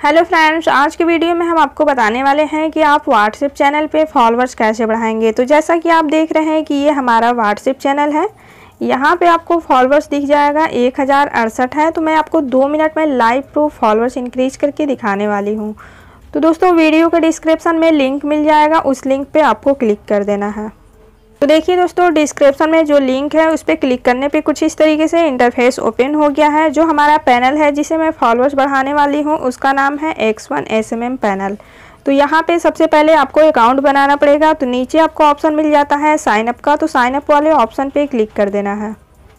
Hello friends, आज की video में हम आपको बताने वाले हैं कि आप व्हाट्सएप चैनल पे फॉलोअर्स कैसे बढ़ाएंगे। तो जैसा कि आप देख रहे हैं कि ये हमारा व्हाट्सएप चैनल है। यहाँ पे आपको फॉलोअर्स दिख जाएगा 1068 है। तो मैं आपको 2 मिनट में लाइव प्रूफ फॉलोअर्स इंक्रीज करके दिखाने वाली हूँ। तो दोस्तों वीडियो के डिस्क्रिप्शन में लिंक मिल जाएगा, उस लिंक पर आपको क्लिक कर देना है। तो देखिए दोस्तों, डिस्क्रिप्शन में जो लिंक है उस पर क्लिक करने पे कुछ इस तरीके से इंटरफेस ओपन हो गया है। जो हमारा पैनल है जिसे मैं फॉलोअर्स बढ़ाने वाली हूँ उसका नाम है X1 SMM पैनल। तो यहाँ पे सबसे पहले आपको अकाउंट बनाना पड़ेगा। तो नीचे आपको ऑप्शन मिल जाता है साइन अप का, तो साइन अप वाले ऑप्शन पे क्लिक कर देना है।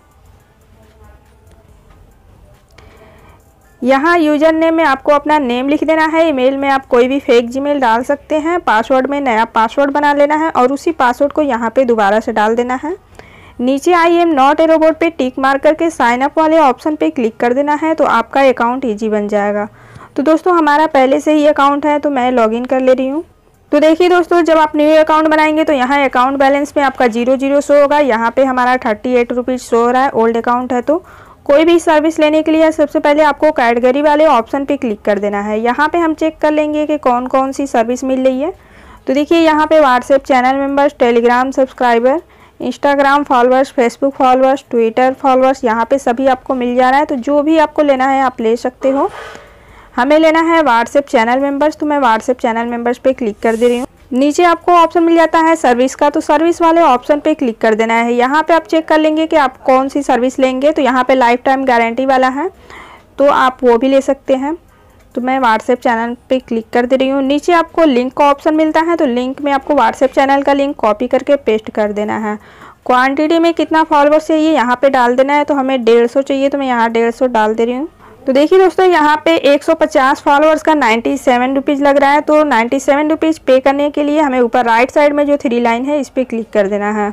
यहाँ यूजर नेम में आपको अपना नेम लिख देना है। ईमेल में आप कोई भी फेक जीमेल डाल सकते हैं। पासवर्ड में नया पासवर्ड बना लेना है और उसी पासवर्ड को यहाँ पे दोबारा से डाल देना है। नीचे I am not a robot पे टिक मार करके साइन अप वाले ऑप्शन पे क्लिक कर देना है। तो आपका अकाउंट ईजी बन जाएगा। तो दोस्तों हमारा पहले से ही अकाउंट है तो मैं लॉगिन कर ले रही हूँ। तो देखिए दोस्तों, जब आप न्यू अकाउंट बनाएंगे तो यहाँ अकाउंट बैलेंस में आपका 00 शो होगा। यहाँ पे हमारा 38 रुपीज़ शो हो रहा है। ओल्ड अकाउंट है तो कोई भी सर्विस लेने के लिए सबसे पहले आपको कैटेगरी वाले ऑप्शन पे क्लिक कर देना है। यहाँ पे हम चेक कर लेंगे कि कौन कौन सी सर्विस मिल रही है। तो देखिए यहाँ पे WhatsApp channel members, Telegram subscriber, Instagram followers, Facebook followers, Twitter followers, यहाँ पे सभी आपको मिल जा रहा है। तो जो भी आपको लेना है आप ले सकते हो। हमें लेना है व्हाट्सएप चैनल मेंबर्स, तो मैं व्हाट्सएप चैनल मेंबर्स पे क्लिक कर दे रही हूँ। नीचे आपको ऑप्शन मिल जाता है सर्विस का, तो सर्विस वाले ऑप्शन पे क्लिक कर देना है। यहाँ पे आप चेक कर लेंगे कि आप कौन सी सर्विस लेंगे। तो यहाँ पे लाइफ टाइम गारंटी वाला है तो आप वो भी ले सकते हैं। तो मैं व्हाट्सएप चैनल पे क्लिक कर दे रही हूँ। नीचे आपको लिंक का ऑप्शन मिलता है, तो लिंक में आपको व्हाट्सएप चैनल का लिंक कॉपी करके पेस्ट कर देना है। क्वान्टिटी में कितना फॉलोअर्स चाहिए यहाँ पे डाल देना है। तो हमें 150 चाहिए तो मैं यहाँ 150 डाल दे रही हूँ। तो देखिए दोस्तों, यहाँ पे 150 फॉलोअर्स का 97 रुपीज़ लग रहा है। तो 97 रुपीज़ पे करने के लिए हमें ऊपर राइट साइड में जो 3 लाइन है इस पर क्लिक कर देना है।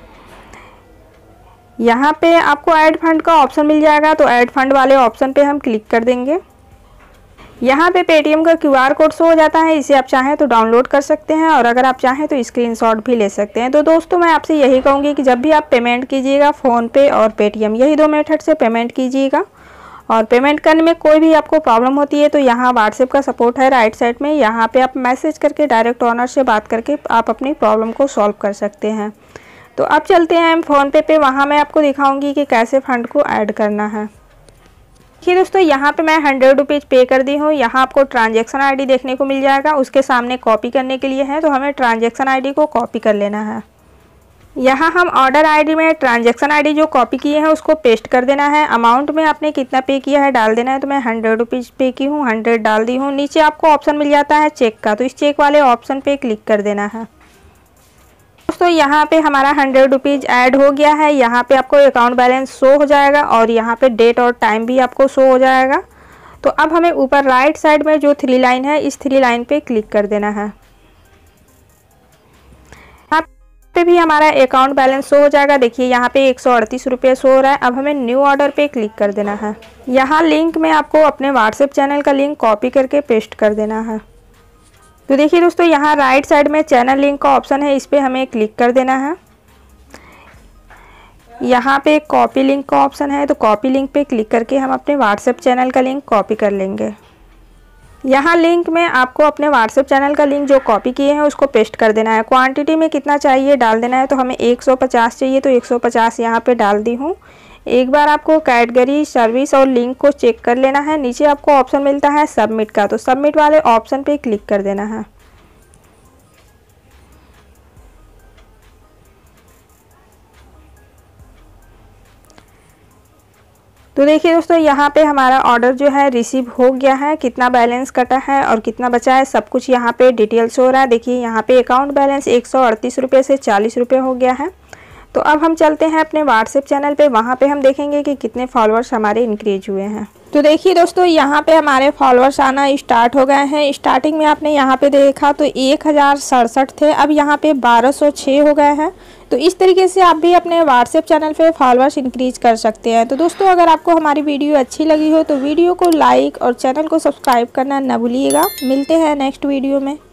यहाँ पे आपको ऐड फंड का ऑप्शन मिल जाएगा, तो ऐड फंड वाले ऑप्शन पे हम क्लिक कर देंगे। यहाँ पे पेटीएम का QR कोड शो हो जाता है, इसे आप चाहें तो डाउनलोड कर सकते हैं और अगर आप चाहें तो स्क्रीनशॉट भी ले सकते हैं। तो दोस्तों मैं आपसे यही कहूँगी कि जब भी आप पेमेंट कीजिएगा फ़ोनपे और पेटीएम, यही 2 मेथड से पेमेंट कीजिएगा। और पेमेंट करने में कोई भी आपको प्रॉब्लम होती है तो यहाँ व्हाट्सएप का सपोर्ट है राइट साइड में। यहाँ पे आप मैसेज करके डायरेक्ट ऑनर से बात करके आप अपनी प्रॉब्लम को सॉल्व कर सकते हैं। तो अब चलते हैं फ़ोनपे पे, वहाँ मैं आपको दिखाऊंगी कि कैसे फ़ंड को ऐड करना है। देखिए दोस्तों, यहाँ पे मैं 100 रुपीज़ पे कर दी हूँ। यहाँ आपको ट्रांजेक्शन ID देखने को मिल जाएगा, उसके सामने कॉपी करने के लिए है। तो हमें ट्रांजेक्शन ID को कॉपी कर लेना है। यहाँ हम ऑर्डर ID में ट्रांजैक्शन ID जो कॉपी किए हैं उसको पेस्ट कर देना है। अमाउंट में आपने कितना पे किया है डाल देना है। तो मैं 100 रुपीज़ पे की हूँ, 100 डाल दी हूँ। नीचे आपको ऑप्शन मिल जाता है चेक का, तो इस चेक वाले ऑप्शन पे क्लिक कर देना है। दोस्तों यहाँ पे हमारा 100 रुपीज़ ऐड हो गया है। यहाँ पे आपको अकाउंट बैलेंस शो हो जाएगा और यहाँ पे डेट और टाइम भी आपको शो हो जाएगा। तो अब हमें ऊपर राइट साइड में जो 3 लाइन है इस 3 लाइन पे क्लिक कर देना है। पे भी हमारा अकाउंट बैलेंस शो हो जाएगा। देखिए यहाँ पे 138 रुपये शो हो रहा है। अब हमें न्यू ऑर्डर पे क्लिक कर देना है। यहाँ लिंक में आपको अपने व्हाट्सएप चैनल का लिंक कॉपी करके पेस्ट कर देना है। तो देखिए दोस्तों, यहाँ राइट साइड में चैनल लिंक का ऑप्शन है, इस पर हमें क्लिक कर देना है। यहाँ पे कॉपी लिंक का ऑप्शन है, तो कॉपी लिंक पे क्लिक करके हम अपने व्हाट्सएप चैनल का लिंक कॉपी कर लेंगे। यहाँ लिंक में आपको अपने व्हाट्सएप चैनल का लिंक जो कॉपी किए हैं उसको पेस्ट कर देना है। क्वांटिटी में कितना चाहिए डाल देना है। तो हमें 150 चाहिए तो 150 यहाँ पे डाल दी हूँ। एक बार आपको कैटेगरी, सर्विस और लिंक को चेक कर लेना है। नीचे आपको ऑप्शन मिलता है सबमिट का, तो सबमिट वाले ऑप्शन पे क्लिक कर देना है। तो देखिए दोस्तों, यहाँ पे हमारा ऑर्डर जो है रिसीव हो गया है। कितना बैलेंस कटा है और कितना बचा है सब कुछ यहाँ पे डिटेल्स हो रहा है। देखिए यहाँ पे अकाउंट बैलेंस 138 रुपये से 40 रुपये हो गया है। तो अब हम चलते हैं अपने व्हाट्सएप चैनल पे, वहाँ पे हम देखेंगे कि कितने फॉलोअर्स हमारे इंक्रीज हुए हैं। तो देखिए दोस्तों, यहाँ पे हमारे फॉलोअर्स आना स्टार्ट हो गए हैं। स्टार्टिंग में आपने यहाँ पे देखा तो 1067 थे, अब यहाँ पे 1206 हो गए हैं। तो इस तरीके से आप भी अपने व्हाट्सएप चैनल पे फॉलोअर्स इंक्रीज कर सकते हैं। तो दोस्तों, अगर आपको हमारी वीडियो अच्छी लगी हो तो वीडियो को लाइक और चैनल को सब्सक्राइब करना ना भूलिएगा। मिलते हैं नेक्स्ट वीडियो में।